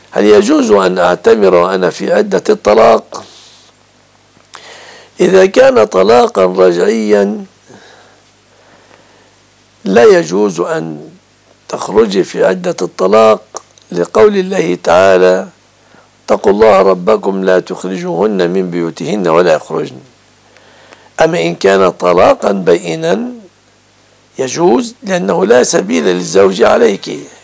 هل يجوز أن أعتمر وأنا في عدة الطلاق؟ إذا كان طلاقا رجعيا لا يجوز أن تخرجي في عدة الطلاق، لقول الله تعالى: اتقوا الله ربكم لا تخرجوهن من بيوتهن ولا يخرجن. أما إن كان طلاقا بينا يجوز، لأنه لا سبيل للزوج عليك.